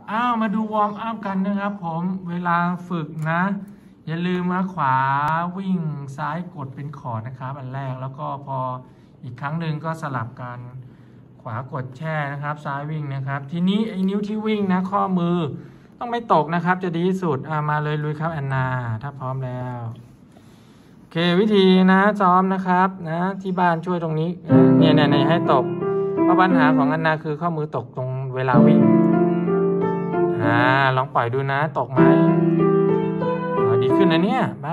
มาดูวอร์มอัพกันนะครับผมเวลาฝึกนะอย่าลืมขวาวิ่งซ้ายกดเป็นคอร์ดนะครับอันแรกแล้วก็พออีกครั้งหนึ่งก็สลับกันขวากดแช่นะครับซ้ายวิ่งนะครับทีนี้ไอ้นิ้วที่วิ่งนะข้อมือต้องไม่ตกนะครับจะดีที่สุดมาเลยลุยครับแอนนาถ้าพร้อมแล้วโอเควิธีนะซ้อมนะครับนะที่บ้านช่วยตรงนี้เนี่ยให้ตกเพราะปัญหาของแอนนาคือข้อมือตกตรงเวลาวิ่งลองปล่อยดูนะตกไหมดีขึ้นนะเนี่ยไป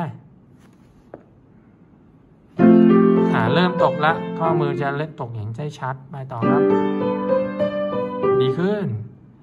เริ่มตกละข้อมือจะเล็กตกอย่างใช่ชัดไปต่อครับดีขึ้น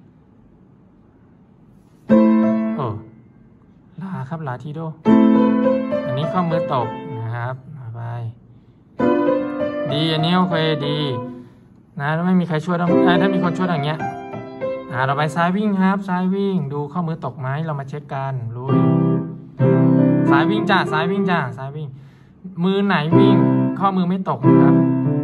ลาครับลาทีโดอันนี้ข้อมือตกนะครับไปดีอันนี้โอเคดีนะแล้วไม่มีใครช่วยต้องถ้ามีคนช่วยอย่างเงี้ยเราไปซ้ายวิ่งครับซ้ายวิ่งดูข้อมือตกไหมเรามาเช็คกันลุยซ้ายวิ่งจ้าซ้ายวิ่งจ้าซ้ายวิ่งมือไหนวิ่งข้อมือไม่ตกนะครับ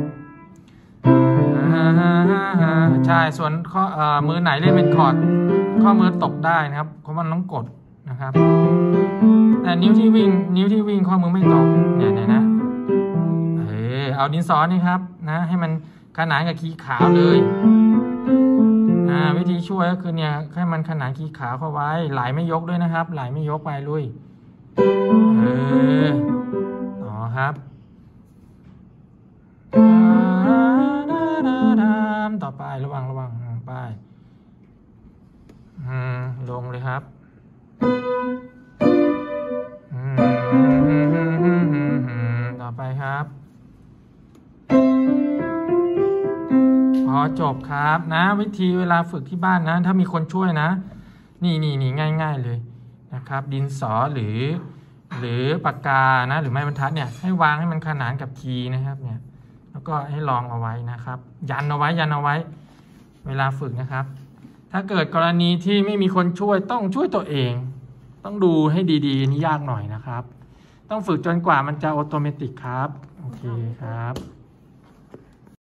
ใช่ส่วนข้อมือไหนเล่นเป็นคอร์ดข้อมือตกได้นะครับเพราะมันต้องกดนะครับแต่นิ้วที่วิ่งข้อมือไม่ตกเนี่ยนะเอาดินสอนี่ครับนะให้มันขนานกับขีขาวเลยวิธีช่วยก็คือเนี่ยให้มันขนานขีขาวเข้าไว้ไหลไม่ยกด้วยนะครับไหลไม่ยกไปลุยต่อครับต่อไประวังไปลงเลยครับต่อไปครับพอจบครับนะวิธีเวลาฝึกที่บ้านนะถ้ามีคนช่วยนะนี่ง่ายๆเลยนะครับดินสอหรือปากกานะหรือไม้บรรทัดเนี่ยให้วางให้มันขนานกับคีย์นะครับเนี่ยแล้วก็ให้ลองเอาไว้นะครับยันเอาไว้เวลาฝึกนะครับถ้าเกิดกรณีที่ไม่มีคนช่วยต้องช่วยตัวเองต้องดูให้ดีๆนี่ยากหน่อยนะครับต้องฝึกจนกว่ามันจะออโตเมติกครับโอเคครับ